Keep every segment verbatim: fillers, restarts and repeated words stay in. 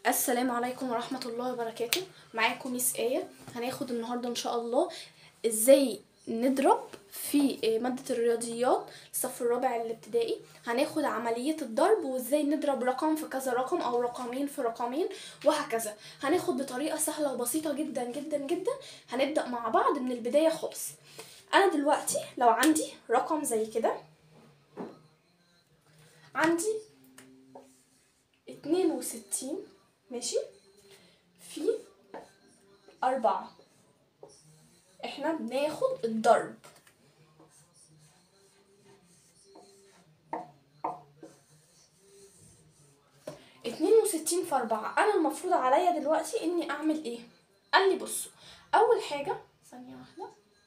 السلام عليكم ورحمة الله وبركاته. معاكم ميس آية. هناخد النهاردة ان شاء الله ازاي نضرب في مادة الرياضيات الصف الرابع الابتدائي. هناخد عملية الضرب وازاي نضرب رقم في كذا رقم او رقمين في رقمين وهكذا. هناخد بطريقة سهلة وبسيطة جدا جدا جدا. هنبدأ مع بعض من البداية خالص. انا دلوقتي لو عندي رقم زي كده، عندي اتنين وستين ماشي في أربعة. احنا بناخد الضرب. اتنين وستين في أربعة. أنا المفروض عليا دلوقتي إني أعمل إيه؟ قال لي بصوا، أول حاجة ثانية واحدة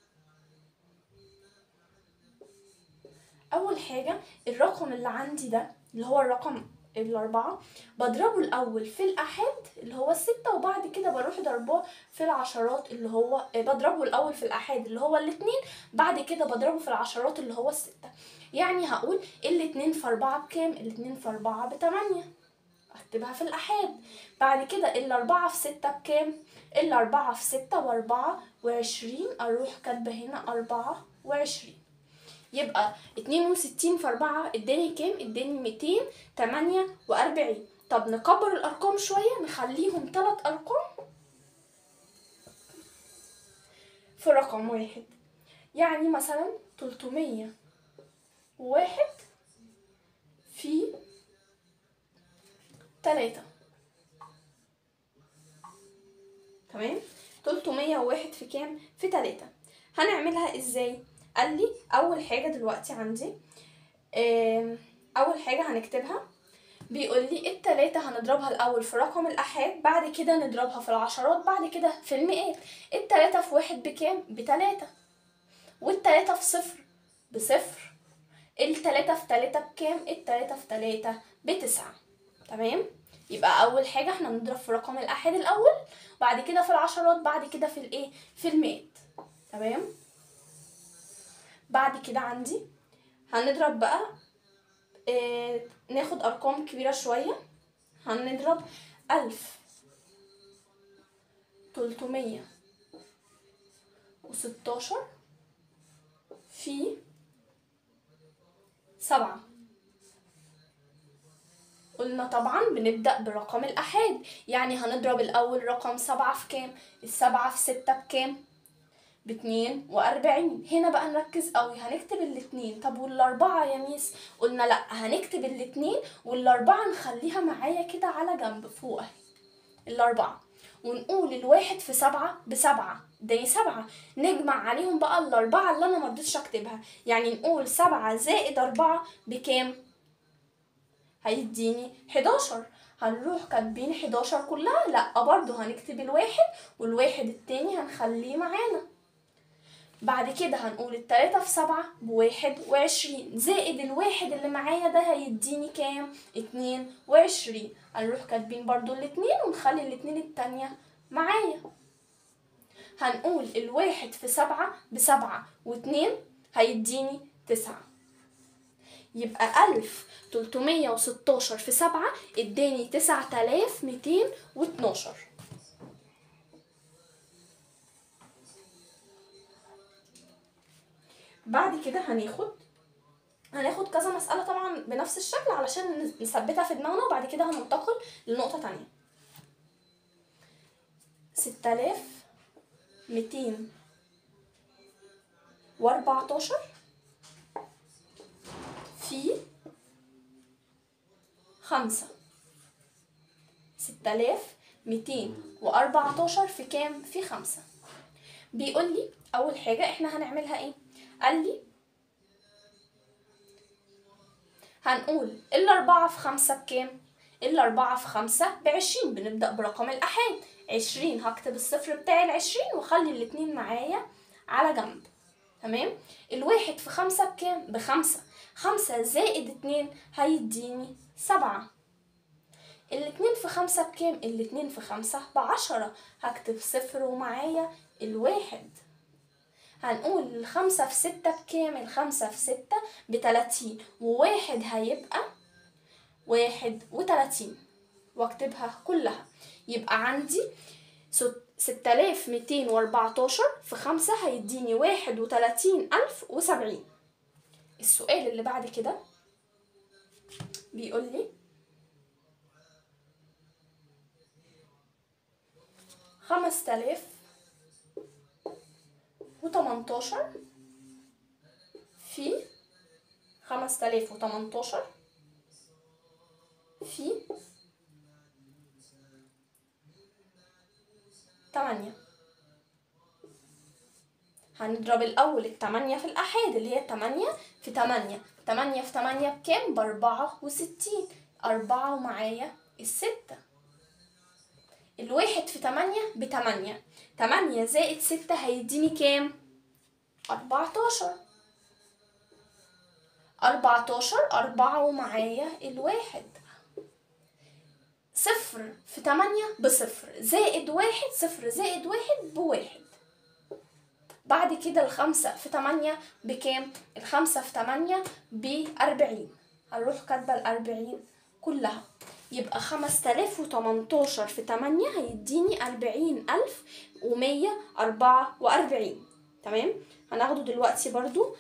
أول حاجة الرقم اللي عندي ده اللي هو الرقم الأربعة بضربه الأول في الأحاد اللي هو الستة، وبعد كده بروح ضربه في العشرات اللي هو بضربه الأول في الأحاد اللي هو الاتنين، بعد كده بضربه في العشرات اللي هو الستة. يعني هقول الاتنين في أربعة بكام؟ الاتنين في أربعة بتمانية، اكتبها في الأحاد. بعد كده الأربعة في ستة بكام؟ الأربعة في ستة بأربعة وعشرين، أروح كاتبة هنا أربعة وعشرين. يبقى اتنين وستين في أربعة اداني كام؟ اداني ميتين تمانية وأربعين. طب نكبر الأرقام شوية، نخليهم تلات أرقام في رقم واحد. يعني مثلا تلتمية وواحد في تلاتة. تمام؟ تلتمية وواحد في كام؟ في تلاتة. هنعملها ازاي؟ قال لي اول حاجه دلوقتي عندي اول حاجه هنكتبها، بيقول لي التلاتة هنضربها الاول في رقم الاحاد، بعد كده نضربها في العشرات، بعد كده في المئات. التلاتة في واحد بكام؟ بتلاتة. والتلاتة في صفر بصفر. التلاتة في تلاتة بكام؟ التلاتة في تلاتة بتسعة. تمام؟ يبقى اول حاجه احنا بنضرب في رقم الاحاد الاول، بعد كده في العشرات، بعد كده في الايه؟ في المئات. تمام؟ بعد كده عندي هنضرب بقى اه ناخد ارقام كبيره شويه. هنضرب الف تلتمية وستاشر في سبعة. قلنا طبعا بنبدأ برقم الأحاد، يعني هنضرب الأول رقم سبعة في كام؟ السبعة في ستة بكام؟ باتنين وأربعين. هنا بقى نركز قوي، هنكتب الاتنين. طب والأربعة يا ميس؟ قلنا لأ، هنكتب الاتنين والأربعة نخليها معايا كده على جنب فوق اهي الأربعة، ونقول الواحد في سبعة بسبعة، دي سبعة. نجمع عليهم بقى الأربعة اللي أنا مرضتش أكتبها، يعني نقول سبعة زائد أربعة بكام؟ هيديني حداشر. هنروح كاتبين حداشر كلها؟ لأ، برضو هنكتب الواحد والواحد التاني هنخليه معانا. بعد كده هنقول التلاتة في سبعة بواحد وعشرين، زائد الواحد اللي معايا ده هيديني كام؟ اتنين وعشرين. هنروح كاتبين برضو الاتنين ونخلي الاتنين التانية معايا. هنقول الواحد في سبعة بسبعة واتنين هيديني تسعة. يبقى الف تلتمية وستاشر في سبعة اداني تسعة آلاف ميتين واتناشر. بعد كده هناخد هناخد كذا مسألة طبعا بنفس الشكل علشان نثبتها في دماغنا، وبعد كده هننتقل لنقطة تانية. ستة آلاف ميتين واربعتاشر في خمسة. ستة آلاف ميتين واربعتاشر في كام؟ في خمسة. بيقول لي أول حاجة احنا هنعملها ايه؟ قال لي هنقول الأربعة في خمسة بكام؟ الأربعة في خمسة بعشرين. بنبدأ برقم الأحاد. عشرين هكتب الصفر بتاعي العشرين واخلي الاتنين معايا على جنب. تمام؟ الواحد في خمسة بكام؟ بخمسة. خمسة زائد اتنين هيديني سبعة. الاتنين في خمسة بكام؟ الاتنين في خمسة بعشرة. هكتب صفر ومعايا الواحد. هنقول الخمسة في ستة بكام؟ الخمسة في ستة بتلاتين، وواحد هيبقى واحد وتلاتين. واكتبها كلها. يبقى عندي ستة آلاف ميتين واربعتاشر في خمسة هيديني واحد وتلاتين ألف وسبعين. السؤال اللي بعد كده بيقول لي خمسة آلاف وتمنتاشر في خمسة آلاف وتمنتاشر في تمانية. هنضرب الأول التمانية في الأحاد اللي هي تمانية في تمانية. تمانية في تمانية بكام؟ بأربعة وستين. أربعة ومعايا الستة. الواحد في تمانية بتمانية. تمانية زائد ستة هيديني كام؟ أربعتاشر. أربعتاشر. أربعة ومعايا الواحد. صفر في تمانية بصفر زائد واحد. صفر زائد واحد بواحد. بعد كده الخمسة في تمانية بكام؟ الخمسة في تمانية بأربعين. هنروح كاتبة الأربعين كلها. يبقى خمسة آلاف وتمنتاشر في تمانية هيديني أربعين ألف ومية أربعة وأربعين. تمام؟ هناخده دلوقتي برضو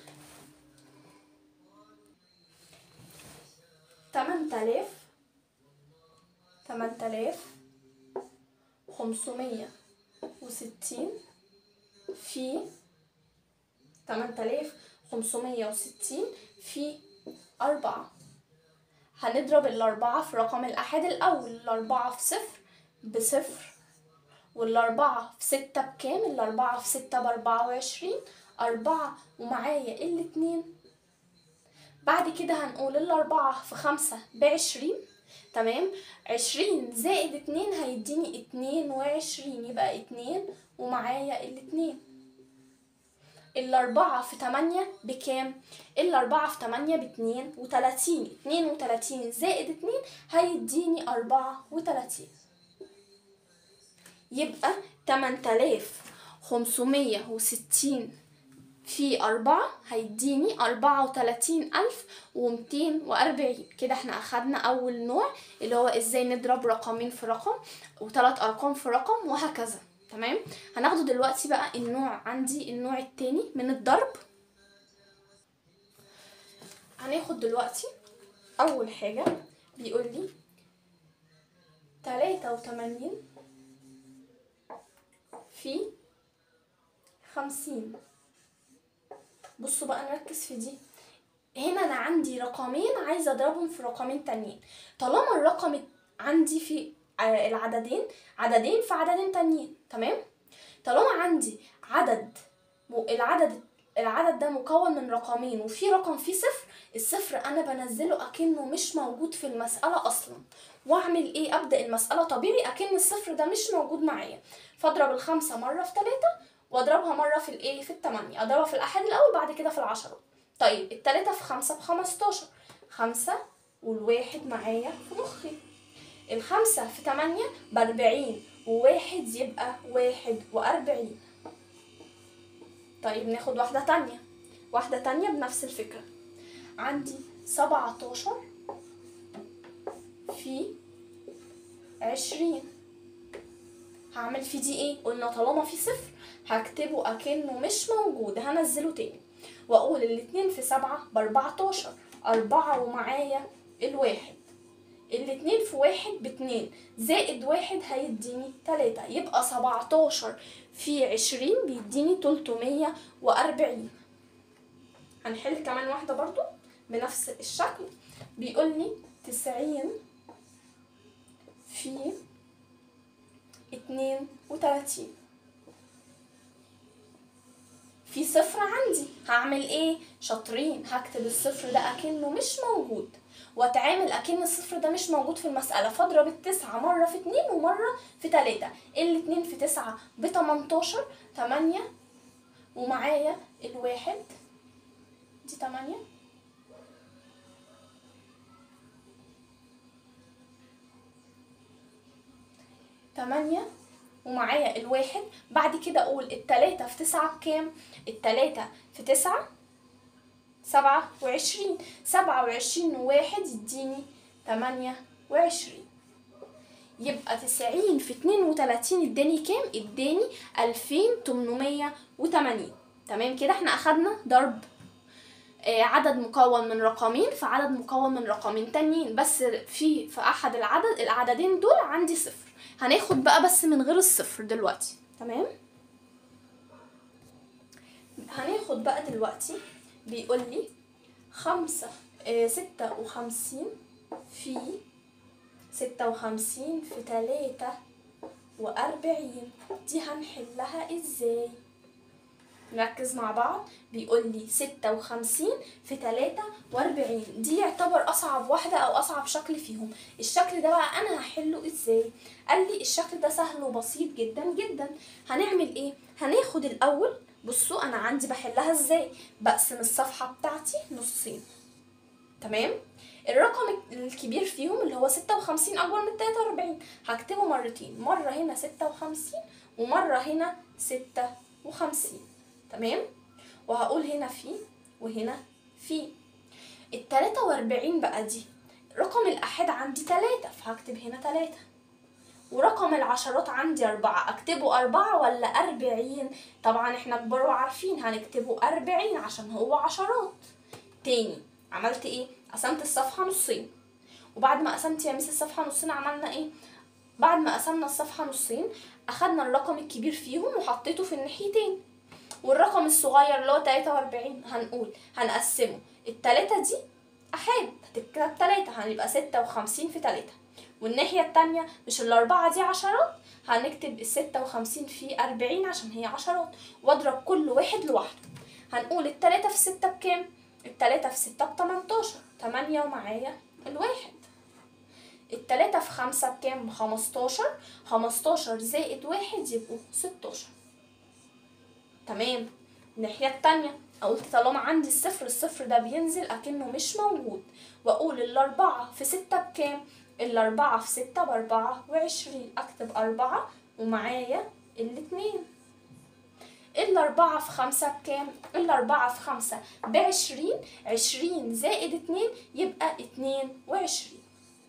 تمانية آلاف تمانية آلاف خمسمية وستين في تمانية آلاف خمسمية وستين في أربعة. هنضرب الأربعة في رقم الأحاد الأول. الأربعة في صفر بصفر، والأربعة في ستة بكام؟ الأربعة في ستة بأربعة وعشرين. أربعة ومعايا الاتنين. بعد كده هنقول الأربعة في خمسة بعشرين. تمام؟ عشرين زائد اتنين هيديني اتنين وعشرين. يبقى اتنين ومعايا الاتنين. الأربعة في تمانية بكام؟ الأربعة في تمانية باتنين وتلاتين. اتنين وتلاتين زائد اتنين هيديني أربعة وتلاتين. يبقى تمانية آلاف خمسمية وستين في أربعة هيديني أربعة وتلاتين ألف ومتين وأربعين. كده احنا أخدنا أول نوع اللي هو ازاي نضرب رقمين في رقم وثلاث أرقام في رقم وهكذا. تمام؟ هناخده دلوقتي بقى النوع عندي النوع التاني من الضرب. هناخد دلوقتي أول حاجة بيقول لي تلاتة وتمانين في خمسين. بصوا بقى نركز في دي. هنا أنا عندي رقمين عايزة أضربهم في رقمين تانيين. طالما الرقم عندي في العددين عددين في عددين تانيين. تمام؟ طالما عندي عدد العدد العدد ده مكون من رقمين وفي رقم فيه صفر، الصفر انا بنزله اكنه مش موجود في المسألة اصلا. واعمل ايه؟ ابدأ المسألة طبيعي اكن الصفر ده مش موجود معايا. فاضرب الخمسة مرة في تلاتة واضربها مرة في الايه؟ في التمانية. اضربها في الاحاد الاول بعد كده في العشرة. طيب التلاتة في خمسة بخمستاشر. خمسة والواحد معايا في مخي. الخمسة في تمانية بأربعين وواحد يبقى واحد وأربعين. طيب ناخد واحدة تانية واحدة تانية بنفس الفكرة. عندي سبعتاشر في عشرين. هعمل في دي ايه؟ قلنا طالما في صفر هكتبه اكنه مش موجود. هنزله تاني واقول الاتنين في سبعة بأربعتاشر. أربعة ومعايا الواحد. الاتنين في واحد باتنين زائد واحد هيديني تلاتة. يبقى سبعتاشر في عشرين بيديني تلتمية وأربعين. هنحل كمان واحدة برضو بنفس الشكل. بيقولي تسعين في اتنين وتلاتين. في صفر عندي هعمل ايه؟ شاطرين، هكتب الصفر ده اكنه مش موجود واتعامل اكن الصفر ده مش موجود في المسألة. فاضرب التسعة مرة في اتنين ومرة في تلاتة. الاتنين في تسعة بتمنتاشر. تمانية ومعايا الواحد دي تمانية. تمانية ومعايا الواحد. بعد كده اقول التلاتة في تسعة بكام؟ التلاتة في تسعة سبعة وعشرين. سبعة وعشرين وواحد يديني تمانية وعشرين. يبقى تسعين في اتنين وتلاتين اداني كام؟ اداني الفين تمنمية وتمانين. تمام كده احنا اخدنا ضرب آه عدد مكون من رقمين في عدد مكون من رقمين تانيين، بس في في احد العدد العددين دول عندي صفر. هناخد بقى بس من غير الصفر دلوقتي. تمام، هناخد بقى دلوقتي بيقول لي خمسة آه ستة وخمسين في ستة وخمسين في تلاتة وأربعين، دي هنحلها ازاي؟ نركز مع بعض. بيقول لي ستة وخمسين في تلاتة وأربعين، دي يعتبر أصعب واحدة أو أصعب شكل فيهم. الشكل ده بقى أنا هحله ازاي؟ قال لي الشكل ده سهل وبسيط جدا جدا. هنعمل ايه؟ هناخد الأول، بصوا أنا عندي بحلها ازاي؟ بقسم الصفحة بتاعتي نصين. تمام، الرقم الكبير فيهم اللي هو ستة وخمسين اكبر من تلاتة وأربعين هكتبه مرتين، مرة هنا ستة وخمسين ومرة هنا ستة وخمسين. تمام، وهقول هنا في وهنا في. التلاتة وأربعين بقى دي رقم الأحاد عندي تلاتة، فهكتب هنا تلاتة. ورقم العشرات عندي أربعة، أكتبه أربعة ولا أربعين؟ طبعا احنا كبار وعارفين هنكتبه أربعين عشان هو عشرات. تاني عملت ايه؟ قسمت الصفحة نصين. وبعد ما قسمت يا ميس الصفحة نصين عملنا ايه؟ بعد ما قسمنا الصفحة نصين اخدنا الرقم الكبير فيهم وحطيته في الناحيتين، والرقم الصغير اللي هو تلاتة وأربعين هنقول هنقسمه. التلاتة دي احاد هتتكتب تلاتة، هنبقى ستة وخمسين في تلاتة. والناحية التانية مش الأربعة دي عشرات، هنكتب الستة وخمسين في أربعين عشان هي عشرات، واضرب كل واحد لوحده. هنقول التلاتة في ستة بكام؟ التلاتة في ستة بتمنتاشر، تمانية ومعايا الواحد. التلاتة في خمسة بكام؟ بخمستاشر، خمستاشر زائد واحد يبقوا ستاشر. تمام، الناحية التانية قلت طالما عندي الصفر، الصفر ده بينزل أكنه مش موجود، وأقول الأربعة في ستة بكام؟ الأربعة في ستة بأربعة وعشرين، أكتب أربعة ومعايا الاتنين. الأربعة في خمسة بكام؟ الأربعة في خمسة بعشرين، عشرين زائد اتنين يبقى اتنين وعشرين.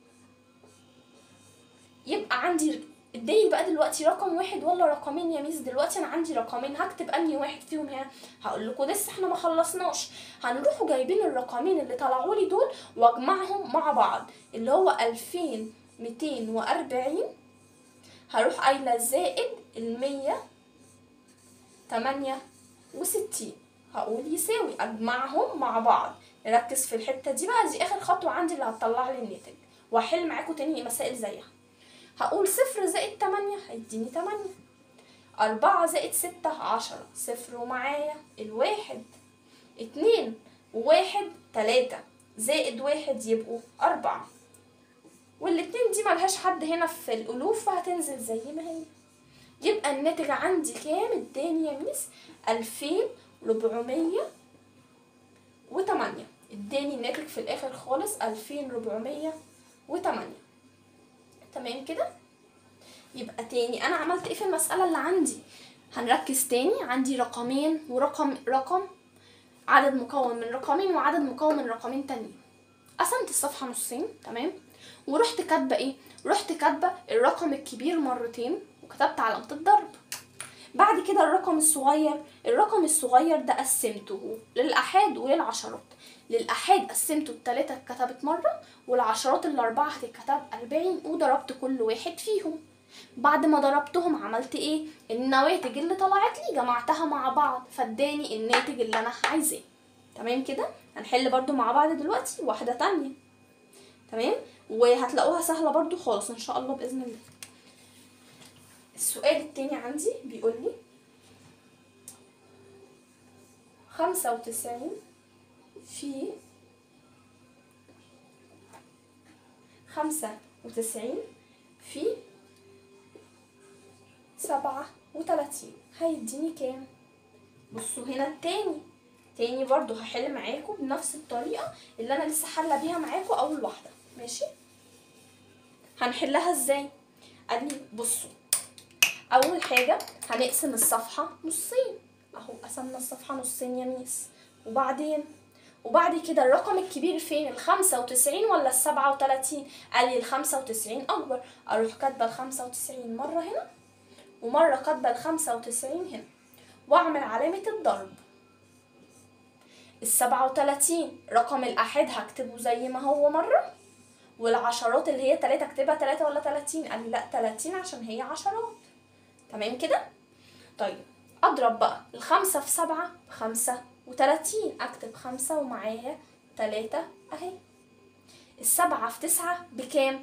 يبقى عندي اداني بقى دلوقتي رقم واحد ولا رقمين يا ميس؟ دلوقتي انا عندي رقمين، هكتب انهي واحد فيهم هنا؟ هقول لكم لسه احنا ما خلصناش. هنروحوا جايبين الرقمين اللي طلعوا لي دول واجمعهم مع بعض، اللي هو الفين ميتين وأربعين، هروح قايله زائد المية تمانية وستين، هقول يساوي، اجمعهم مع بعض. نركز في الحته دي بقى، دي اخر خطوه عندي اللي هتطلع لي الناتج، واحل معاكم تاني مسائل زيها. هقول صفر زائد تمانية هيديني تمانية، أربعة زائد ستة عشرة، صفر ومعايا الواحد، اتنين وواحد تلاتة، زائد واحد يبقوا أربعة، والاتنين دي ملهاش حد هنا في الألوف فهتنزل زي ما هي. يبقى الناتج عندي كام؟ اداني يا ميس ألفين ربعمية وتمانية، اداني الناتج في الآخر خالص ألفين ربعمية وتمانية. تمام كده؟ يبقى تاني انا عملت ايه في المسألة اللي عندي؟ هنركز تاني، عندي رقمين ورقم رقم، عدد مكون من رقمين وعدد مكون من رقمين تانيين. قسمت الصفحة نصين، تمام، ورحت كاتبة ايه؟ رحت كاتبة الرقم الكبير مرتين وكتبت علامة الضرب. بعد كده الرقم الصغير، الرقم الصغير ده قسمته للأحاد وللعشرات. للأحاد قسمته التلاتة اتكتبت مرة، والعشرات الأربعة هتتكتب أربعين، وضربت كل واحد فيهم. بعد ما ضربتهم عملت ايه؟ النواتج اللي طلعت لي جمعتها مع بعض فاداني الناتج اللي انا عايزاه. تمام كده؟ هنحل برضو مع بعض دلوقتي واحدة تانية. تمام، وهتلاقوها سهلة برضو خالص ان شاء الله بإذن الله. السؤال التاني عندي بيقول لي خمسة وتسعين في خمسة وتسعين في سبعة وتلاتين هيديني كام؟ بصوا هنا التاني، تاني برضو هحل معاكم بنفس الطريقة اللي انا لسه حالة بيها معاكم اول واحدة. ماشي، هنحلها ازاي؟ قال لي بصوا، اول حاجة هنقسم الصفحة نصين، اهو قسمنا الصفحة نصين يا ميس، وبعدين وبعد كده الرقم الكبير فين؟ الخمسة وتسعين ولا السبعة وتلاتين؟ قال لي الخمسة وتسعين أكبر. أروح كاتبة الخمسة وتسعين مرة هنا ومرة كاتبة الخمسة وتسعين هنا وأعمل علامة الضرب. السبعة وتلاتين رقم الأحاد هكتبه زي ما هو مرة، والعشرات اللي هي تلاتة اكتبها تلاتة ولا تلاتين؟ قال لي لأ تلاتين عشان هي عشرات. تمام كده؟ طيب أضرب بقى الخمسة في سبعة بخمسة وتلاتين، أكتب خمسة ومعاها تلاتة أهي. السبعة في تسعة بكام؟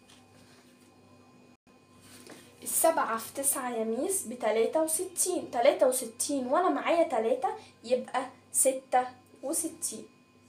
السبعة في تسعة يا ميس بتلاتة وستين، تلاتة وستين وأنا معايا تلاتة يبقى ستة وستين.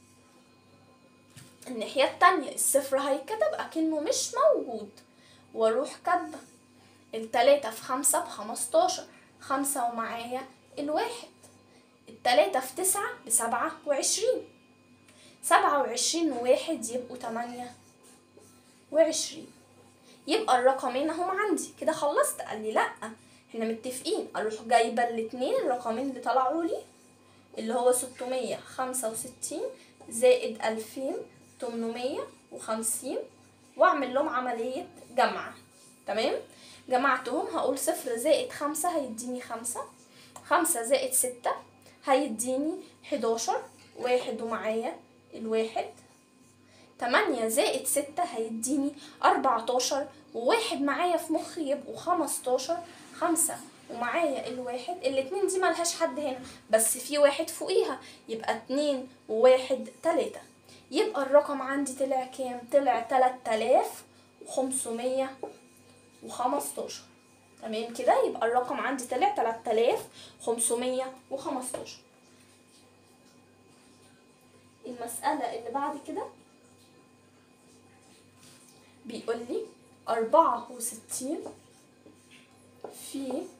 الناحية التانية الصفر هيتكتب أكنه مش موجود، واروح كاتبة التلاتة في خمسة بخمستاشر، خمسة ومعايا الواحد. التلاتة في تسعة بسبعة وعشرين، سبعة وعشرين وواحد يبقوا تمانية وعشرين. يبقى الرقمين اهم عندي كده. خلصت؟ قال لي لأ احنا متفقين. اروح جايبة الاتنين الرقمين اللي طلعوا لي اللي هو ستمية خمسة وستين زائد ألفين تمنمية وخمسين واعمل لهم عملية جمع. تمام؟ جمعتهم هقول صفر زائد خمسة هيديني خمسة، خمسة زائد ستة هيديني حداشر، واحد ومعايا الواحد، تمانية زائد ستة هيديني أربعتاشر، وواحد معايا في مخي يبقوا خمستاشر، خمسة ومعايا الواحد، الاتنين دي ملهاش حد هنا بس في واحد فوقيها يبقى اتنين وواحد تلاتة. يبقى الرقم عندي طلع كام؟ طلع تلات آلاف وخمسمية وخمستاشر. تمام كده؟ يبقى الرقم عندي طلع تلات آلاف وخمسمية وخمستاشر. المسألة اللي بعد كده بيقول لي أربعة وستين في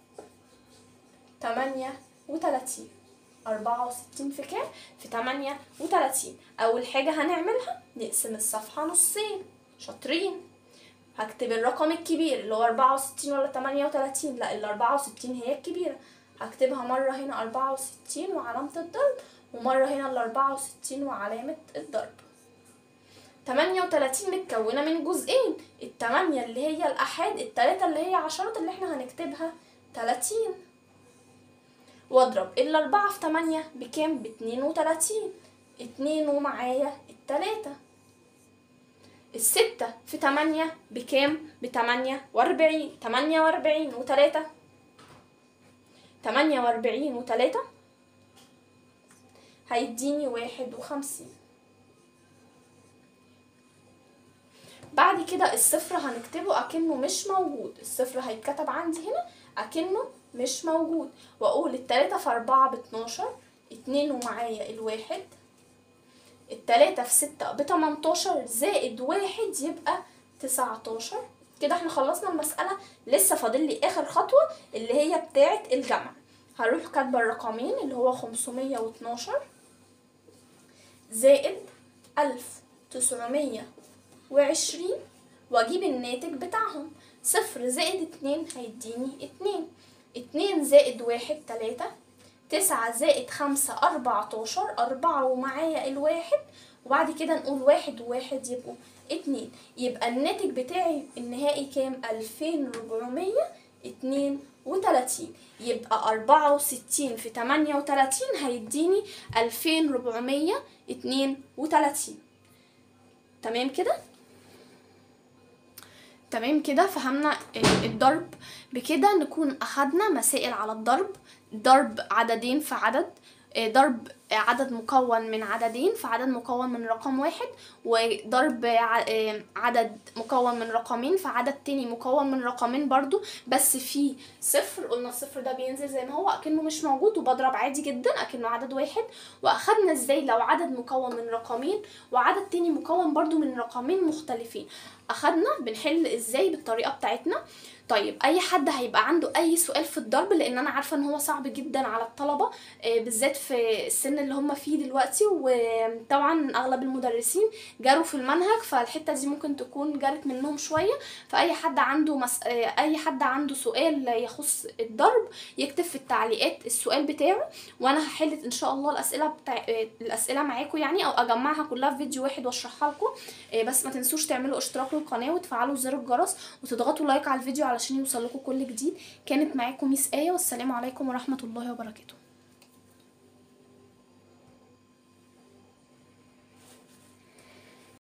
تمانية وتلاتين. أربعة وستين في كام؟ في تمانية وتلاتين. أول حاجة هنعملها نقسم الصفحة نصين. شاطرين. هكتب الرقم الكبير اللي هو أربعة وستين ولا تمانية وتلاتين؟ لا ال أربعة وستين هي الكبيرة، هكتبها مرة هنا أربعة وستين وعلامة الضرب، ومرة هنا ال أربعة وستين وعلامة الضرب. تمانية وتلاتين متكونة من جزئين، التمانية اللي هي الأحاد، التلاتة اللي هي عشرات اللي احنا هنكتبها تلاتين. واضرب الأربعة في تمانية بكام؟ باتنين وتلاتين، اتنين ومعايا التلاتة. الستة في تمانية بكام؟ بتمانية وأربعين، تمانية وأربعين وتلاتة، تمانية وأربعين وتلاتة هيديني واحد وخمسين. بعد كده الصفر هنكتبه أكنه مش موجود، الصفر هيتكتب عندي هنا أكنه مش موجود، وأقول التلاتة في أربعة باتناشر، اتنين ومعايا الواحد، التلاتة في ستة بتمنتاشر زائد واحد يبقى تسعتاشر. كده احنا خلصنا المسألة، لسه فاضل لي آخر خطوة اللي هي بتاعة الجمع. هروح كاتبة الرقمين اللي هو خمسمية واتناشر زائد ألف تسعمية وعشرين واجيب الناتج بتاعهم. صفر زائد اتنين هيديني اتنين، اتنين زائد واحد تلاتة، تسعة زائد خمسة أربعتاشر، أربعة ومعايا الواحد، وبعد كده نقول واحد وواحد يبقوا اتنين. يبقى الناتج بتاعي النهائي كام؟ ألفين ربعمية اتنين وتلاتين. يبقى أربعة وستين في تمانية وتلاتين هيديني ألفين ربعمية اتنين وتلاتين. تمام كده؟ تمام كده فهمنا الضرب. بكده نكون أخدنا مسائل على الضرب، ضرب عددين في عدد، ضرب عدد مكون من عددين في عدد مكون من رقم واحد، وضرب عدد مكون من رقمين في عدد تاني مكون من رقمين برضو بس في صفر. قلنا الصفر ده بينزل زي ما هو أكنه مش موجود وبضرب عادي جدا أكنه عدد واحد. وأخدنا ازاي لو عدد مكون من رقمين وعدد تاني مكون برضو من رقمين مختلفين، أخدنا بنحل ازاي بالطريقة بتاعتنا. طيب اي حد هيبقى عنده اي سؤال في الضرب، لان انا عارفه ان هو صعب جدا على الطلبه بالذات في السن اللي هم فيه دلوقتي، وطبعا اغلب المدرسين جاروا في المنهج، فالحته دي ممكن تكون جارت منهم شويه. فاي حد عنده مس... اي حد عنده سؤال يخص الضرب يكتب في التعليقات السؤال بتاعه، وانا هحل ان شاء الله الاسئله بتاع الاسئله معاكم يعني، او اجمعها كلها في فيديو واحد واشرحها لكم. بس ما تنسوش تعملوا اشتراك للقناه وتفعلوا زر الجرس وتضغطوا لايك على الفيديو علشان يوصل لكم كل جديد. كانت معاكم ميس آية، والسلام عليكم ورحمه الله وبركاته.